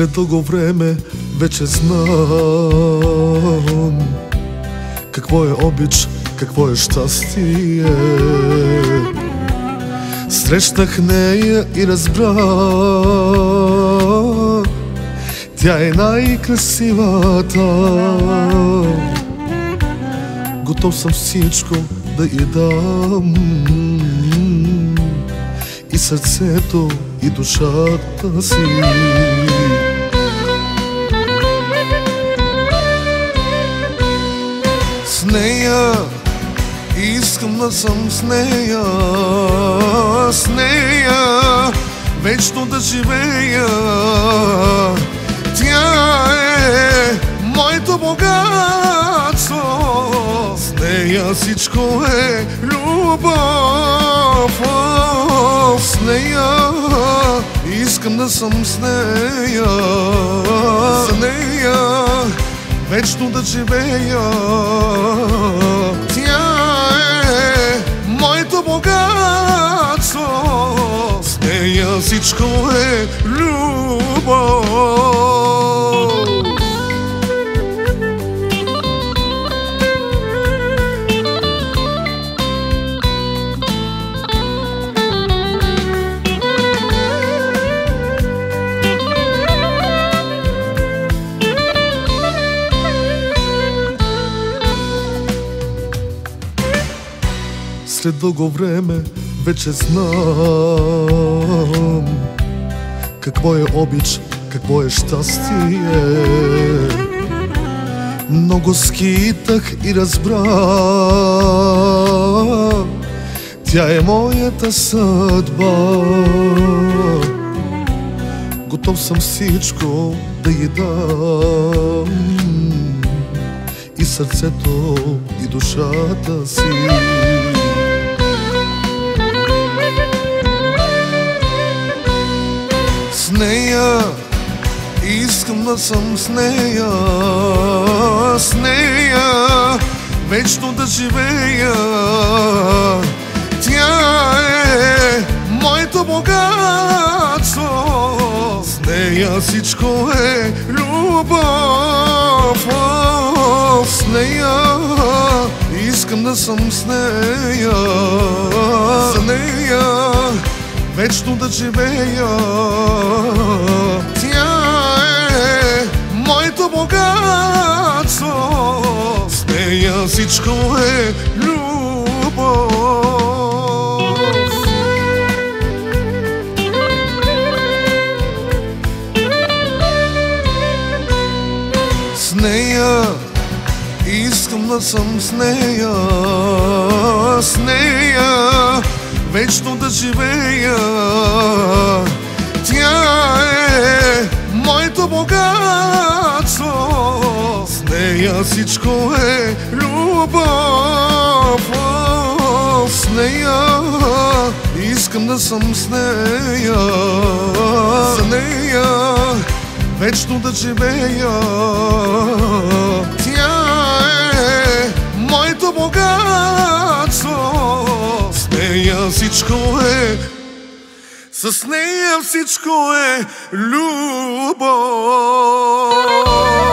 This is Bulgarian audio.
След дълго време вече знам какво е обич, какво е щастие. Срещнах нея и разбрах, тя е най-красивата. Готов съм всичко да й дам, и сърцето, и душата си. С нея искам да съм с нея, с нея вечно да живея. Тя е моето богатство, с нея всичко е любов. С нея искам да съм с нея, с нея вечно да живея. Тя е моето богатство, с нея всичко е любов. След дълго време вече знам какво е обич, какво е щастие. Много скитах и разбрах, тя е моята съдба. Готов съм всичко да й дам, и сърцето, и душата си. С нея искам да съм с нея, с нея вечно да живея. Тя е моето богатство, с нея всичко е любов. С нея искам да съм с нея, с нея вечно да живея. Тя е моето богатство, с нея всичко е любов. С нея искам да съм с нея, с нея вечно да живея. Тя е моето богатство, с нея всичко е любов. С нея искам да съм с нея, с нея вечно да живея. Тя е моето богатство, с нея всичко е, с нея всичко е любов.